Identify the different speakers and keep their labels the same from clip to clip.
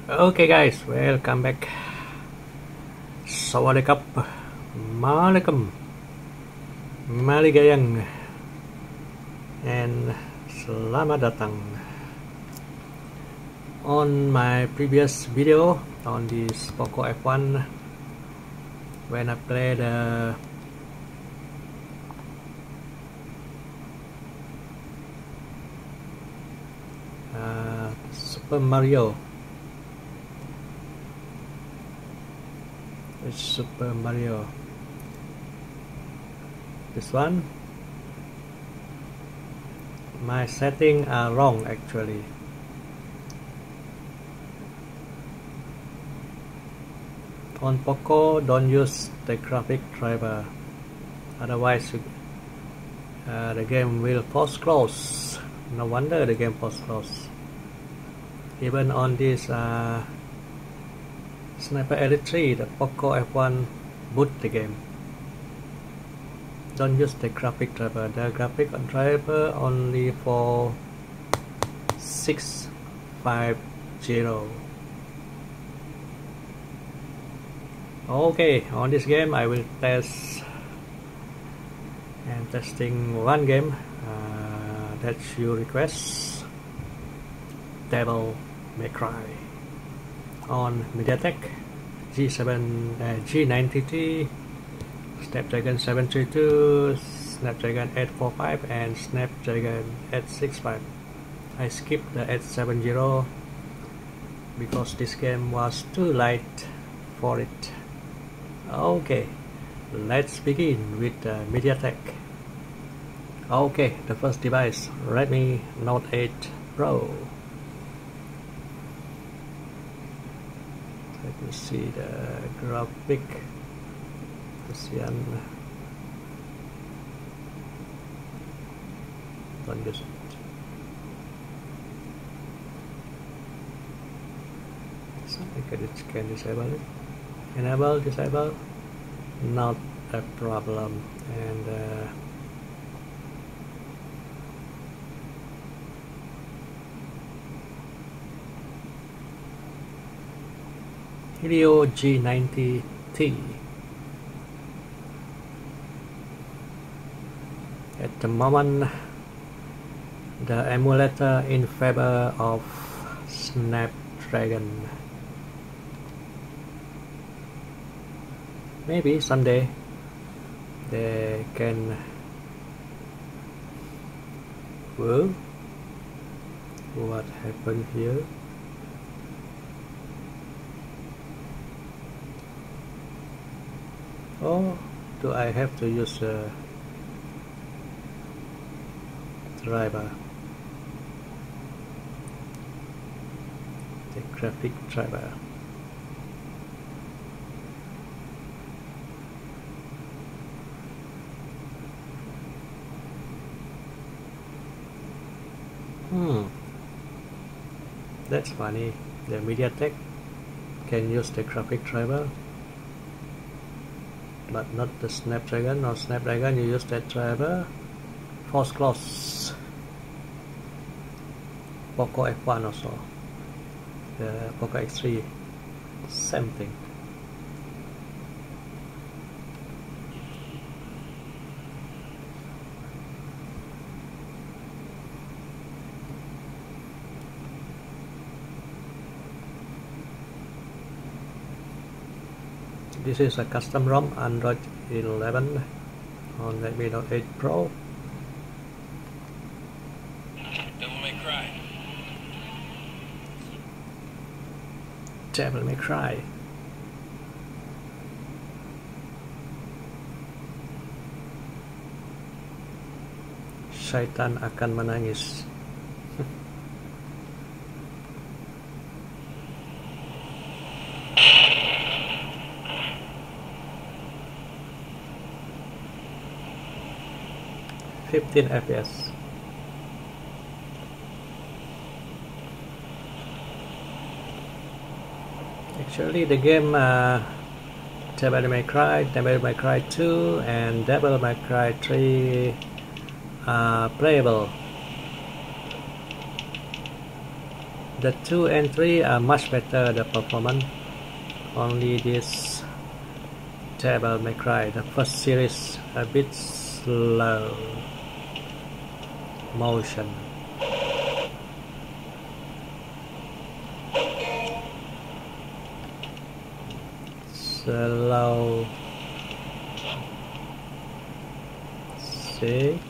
Speaker 1: Okay guys, welcome back. Sawadikap, Malikum, Maligayang, and Selamat datang. On my previous video on this Poco F1, when I played Super Mario. It's Super Mario. This one, my settings are wrong actually. On Poco, don't use the graphic driver, otherwise the game will post close. No wonder the game post close. Even on this Sniper Elite 3, the Poco F1 boot the game. Don't use the graphic driver. The graphic driver only for 650. Okay, on this game I will test and testing one game that you request, Devil May Cry on MediaTek G93, Snapdragon 732, Snapdragon 845 and Snapdragon 865. I skipped the 870 because this game was too light for it. Okay, let's begin with the MediaTek. Okay, the first device, Redmi Note 8 Pro. Let me see the graphic. Kesian, don't use it. So I can disable it. Enable, disable, not a problem. And Helio G90T. At the moment, the emulator in favor of Snapdragon. Maybe someday they can. Whoa, what happened here? Oh, do I have to use a driver? The graphic driver. That's funny. The MediaTek can use the graphic driver, but not the Snapdragon. Or Snapdragon, you use that driver. Force close. Poco F1 also. The Poco X3, same thing. This is a custom ROM Android 11 on Redmi Note 8 Pro.
Speaker 2: Devil May Cry.
Speaker 1: Devil May Cry. Syaitan akan menangis. FPS. Actually, the game Devil May Cry, Devil May Cry 2, and Devil May Cry 3 are playable. the 2 and 3 are much better, the performance. Only this Devil May Cry, the first series, a bit slow motion. Slow. See?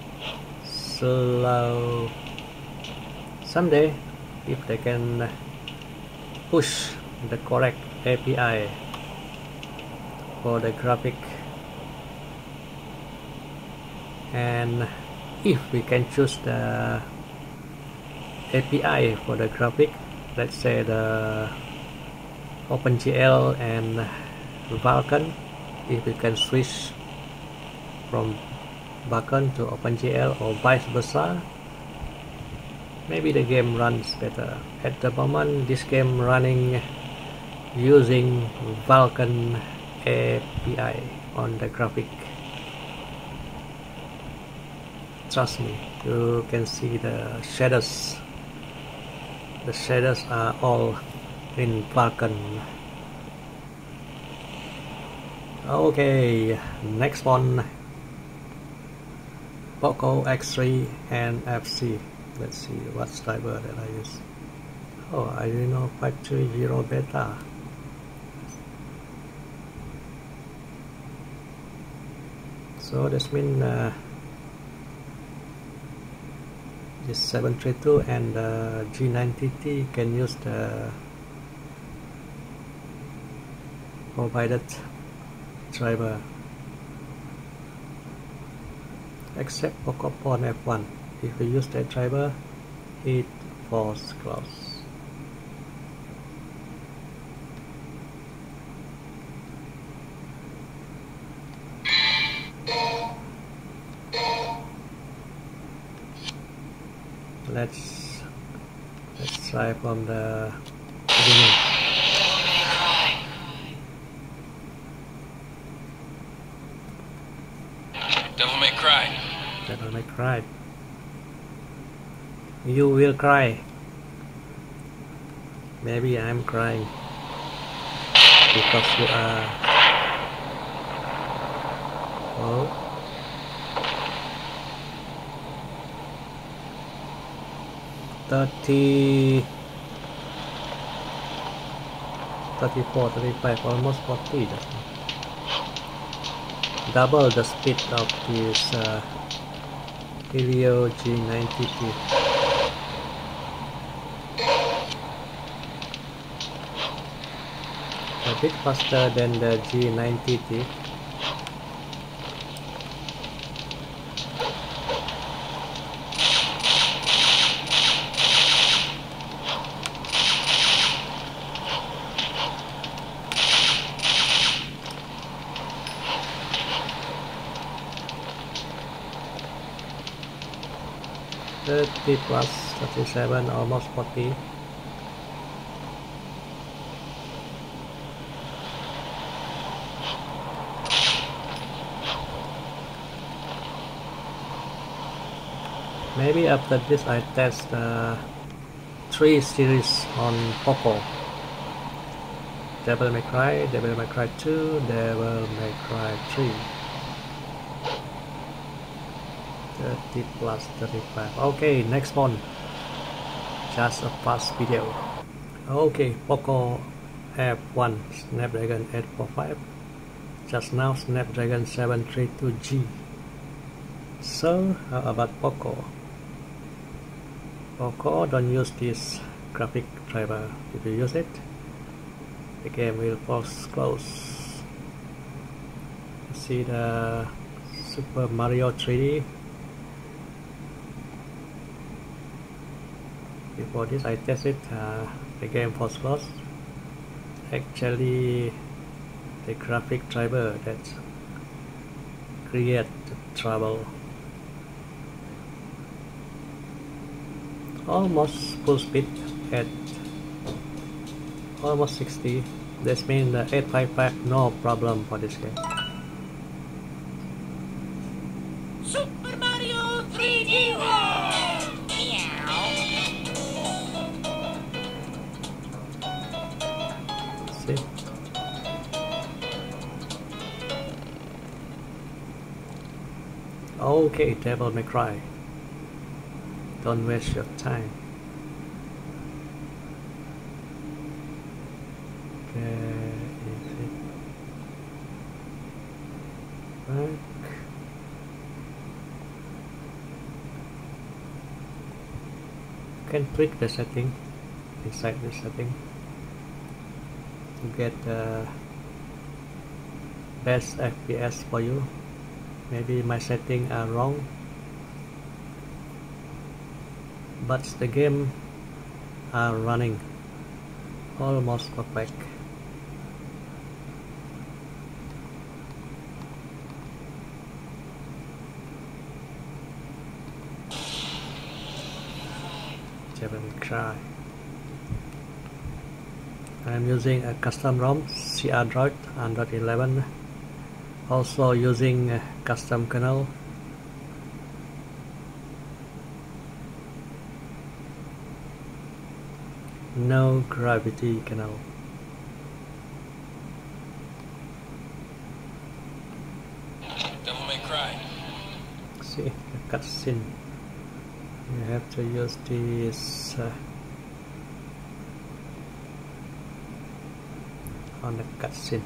Speaker 1: Slow. Someday, if they can push the correct API for the graphic, and if we can choose the API for the graphic, let's say the OpenGL and Vulkan, if we can switch from Vulkan to OpenGL or vice versa, maybe the game runs better. At the moment, this game running using Vulkan API on the graphic. Trust me, you can see the shadows. The shadows are all in Vulkan. Okay, next one. Poco X3 and FC. Let's see what driver that I use. Oh, Adreno 530 beta. So this means this 732 and G90T can use the provided driver, except Poco Pawn F1. If we use that driver, it falls close. Let's try from the beginning.
Speaker 2: Devil May Cry.
Speaker 1: Devil May Cry. You will cry. Maybe I'm crying because you are. Oh. $30, $34, $35, almost $40. Double the speed of this Helio G90T. A bit faster than the G90T. $30 plus $37, almost $40. Maybe after this I test 3 series on Poco. Devil May Cry, Devil May Cry 2, Devil May Cry 3. 30 plus 35. Okay, next one. Just a fast video. Okay, Poco F1 Snapdragon 845. Just now Snapdragon 732G. So how about Poco? Poco don't use this graphic driver. If you use it, the game will fall close. See the Super Mario 3D. Before this I tested, the game falls close. Actually the graphic driver that create trouble. Almost full speed at almost 60. This means the 855 no problem for this game.
Speaker 3: Super Mario 3D World! Meow.
Speaker 1: See? Okay, Devil May Cry. Don't waste your time. Where is it? Back. You can tweak the setting inside the setting to get the best FPS for you. Maybe my settings are wrong, but the game are running almost perfect. Devil May Cry. I'm using a custom ROM CR Droid Android 11. Also using a custom kernel. No gravity kernel.
Speaker 2: Devil May Cry.
Speaker 1: See the cutscene. You have to use this on the cutscene.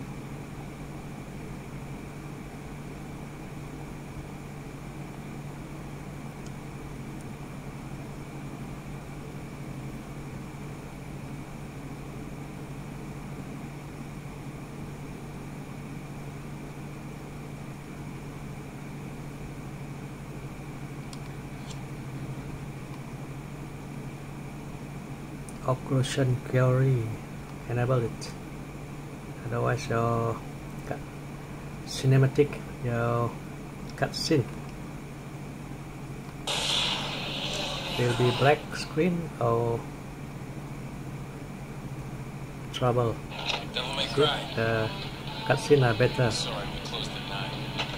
Speaker 1: Occlusion Theory, enable it. Otherwise your cinematic, your cutscene will be black screen or trouble.
Speaker 2: Devil May Cry.
Speaker 1: The cutscene are better.
Speaker 2: Sorry, we closed at 9.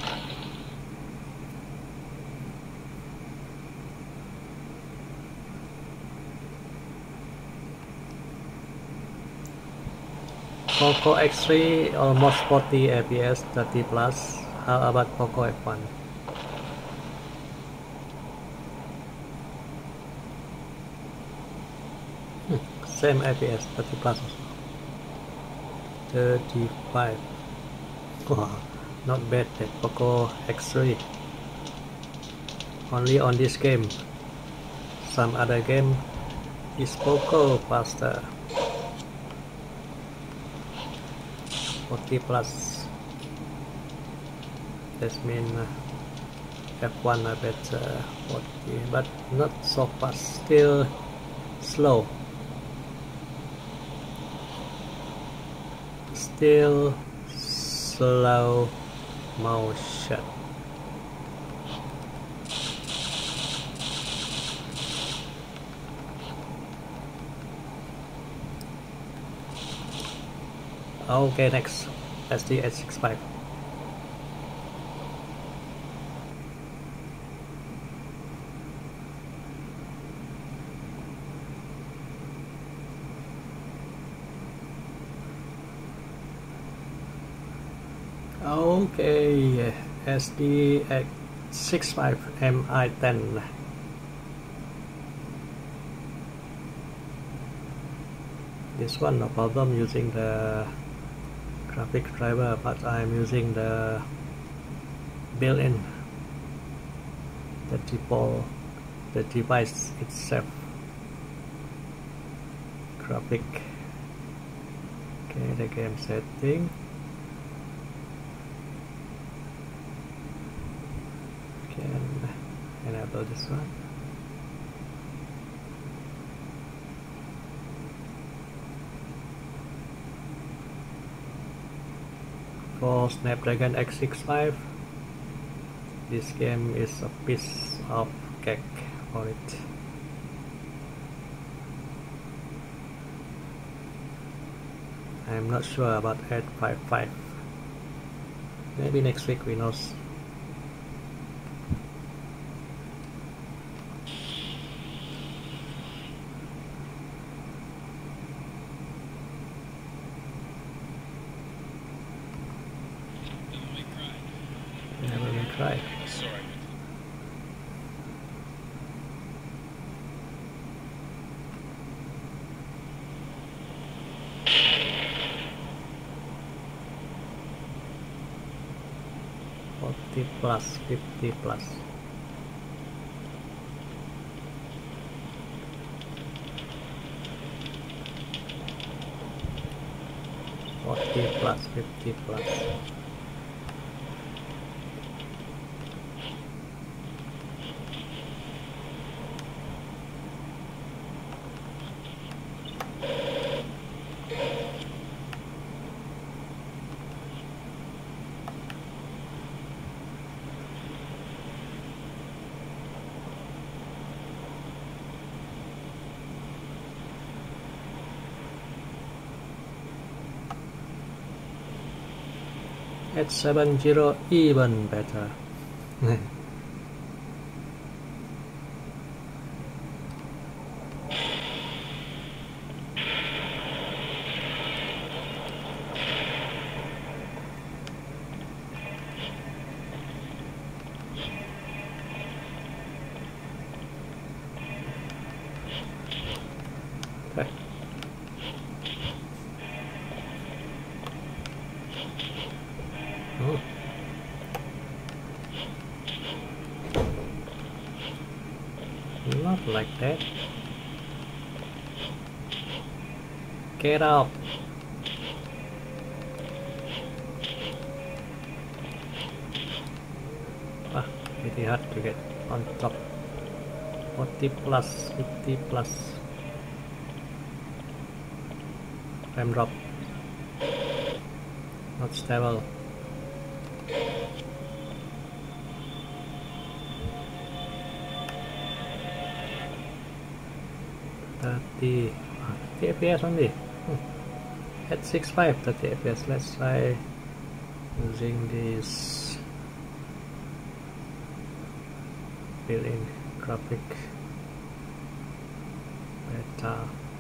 Speaker 1: Poco X3 almost 40 FPS, 30 plus. How about Poco F1? Same FPS, 30 plus. 35. Wow, not bad. That Poco X3. Only on this game. Some other game is Poco faster. 40 plus. That means F1 are better 40, but not so fast. Still slow. Still slow motion. Okay, next SD865. Okay, SD865 MI10. This one no problem using the graphic driver, but I'm using the built-in, the device itself graphic. Okay, the game setting. Can enable this one. For Snapdragon X65, this game is a piece of cake for it. I'm not sure about 855. Maybe next week we know. cry.
Speaker 2: Sorry.
Speaker 1: 40 plus, 50 plus. Plus 50 plus. At 70 even better. Okay. Oh. Not like that. Get out. Ah, pretty hard to get on top. 40 plus, 50 plus. Frame drop. Not stable. 30 FPS only. At 6.5 30 FPS. Let's try using this built-in graphic beta.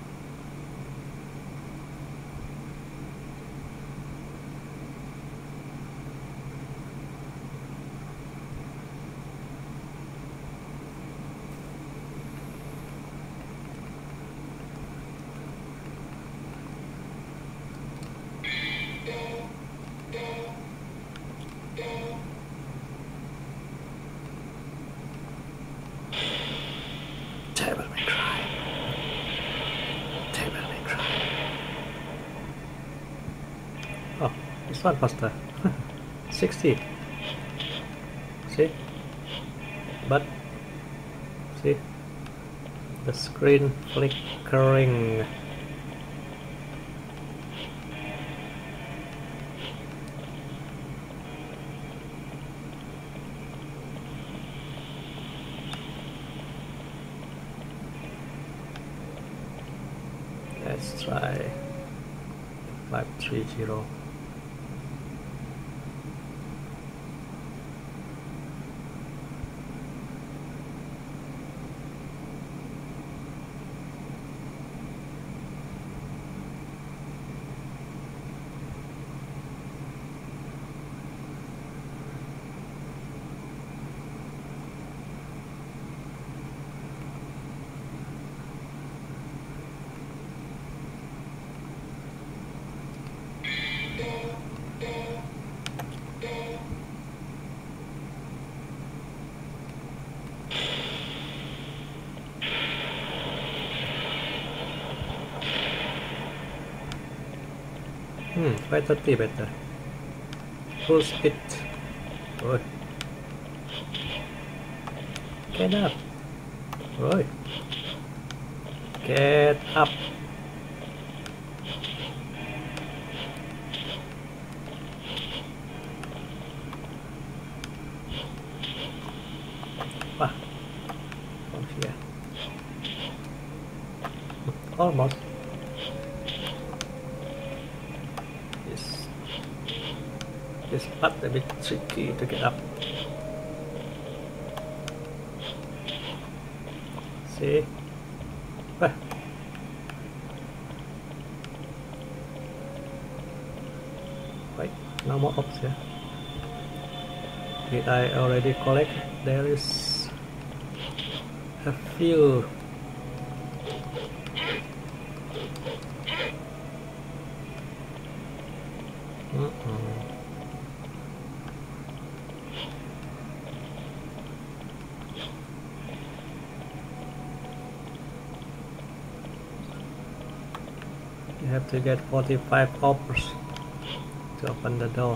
Speaker 1: Devil May Cry. Devil May Cry. Oh, this one faster. 60. See? But see the screen flickering. Let's try 530. Hmm, 530 better. Full speed. Oi. Get up. Oi. Get up. Wah. From here. Almost. This part a bit tricky to get up. See? Ah. Wait, no more ups here. Did I already collect? There is a few. You have to get 45 coppers to open the door.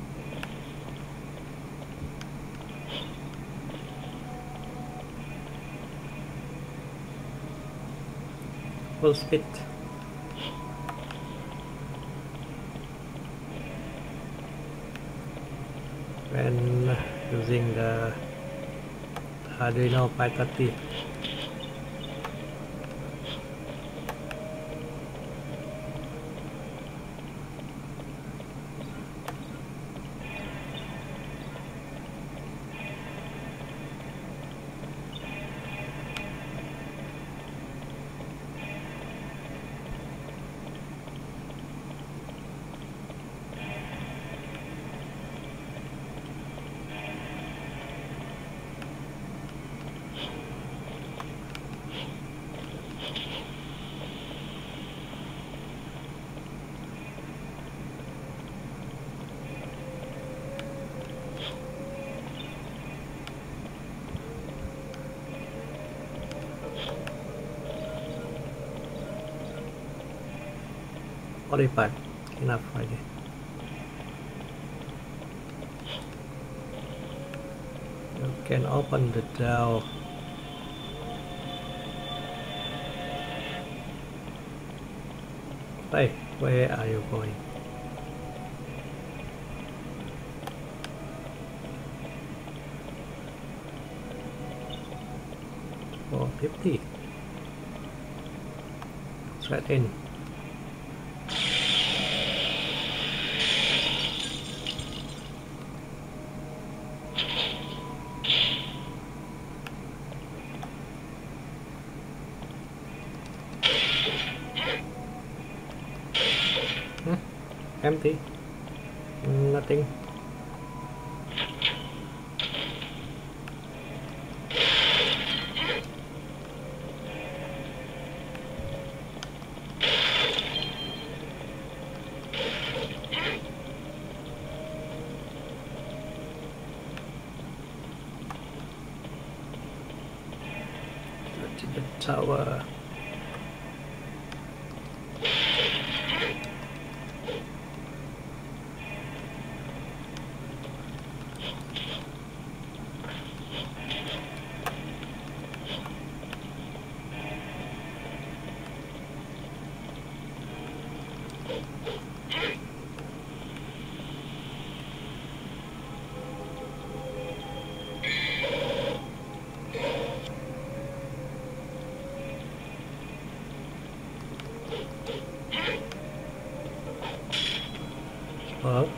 Speaker 1: Full speed. When using the Arduino Pi 30. Forty-five, enough already. You can open the door. Hey, where are you going? Oh, 50. Straight in. Empty. Nothing. To the tower. Hello?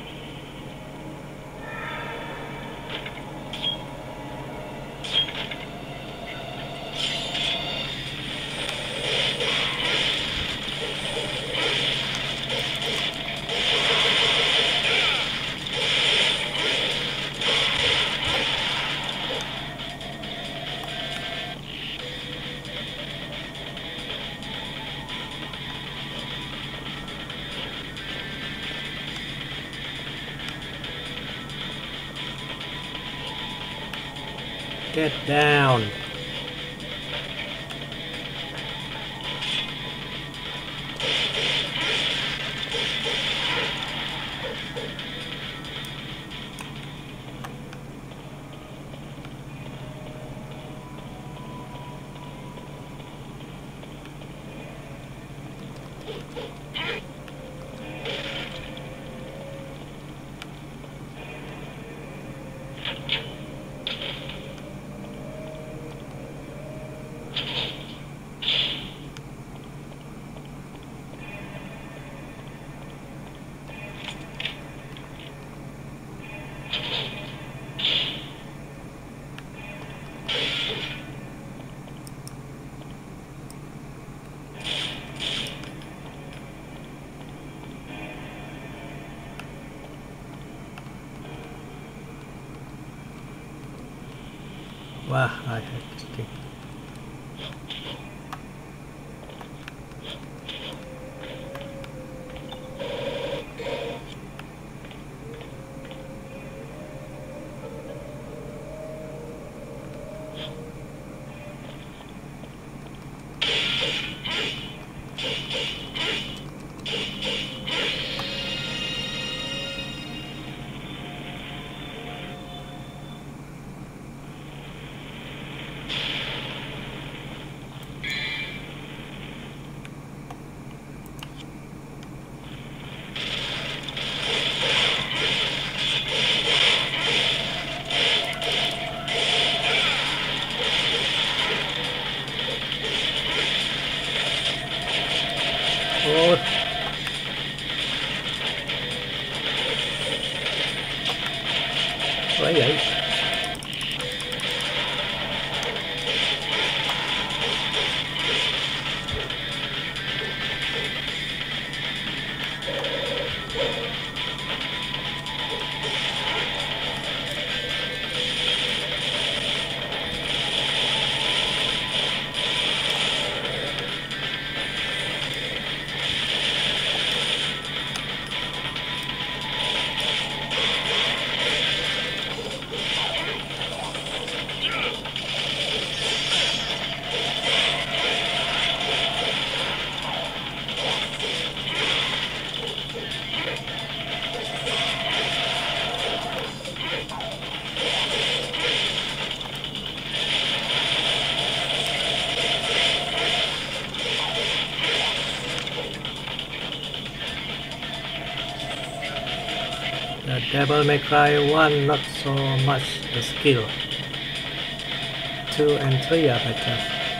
Speaker 1: Get down. Wow, I hate this thing. Oh, vậy vậy. The Devil May Cry 1, not so much the skill. 2 and 3 are better.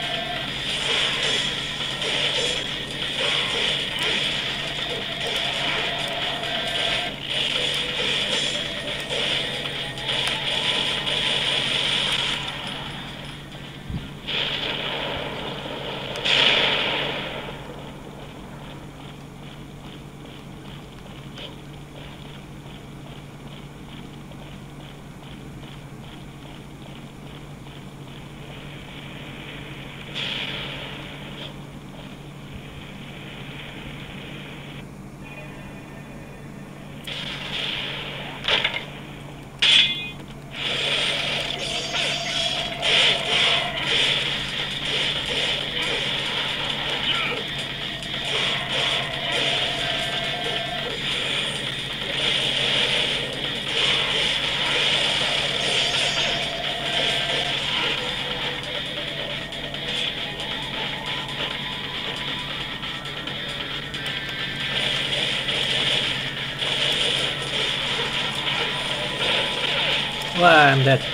Speaker 1: Wow, I'm dead.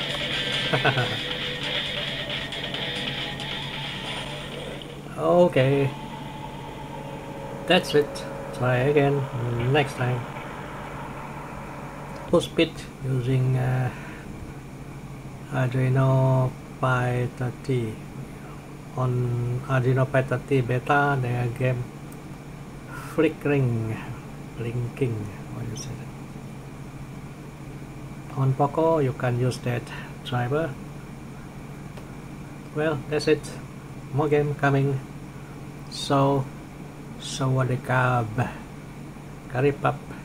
Speaker 1: Okay, that's it. Try again next time. Full speed using Arduino Pi 30. On Arduino Pi 30 beta, the game flickering, blinking, what you say that? On Poco, you can use that driver. Well, that's it. More game coming. So, sawadee krab, curry pup.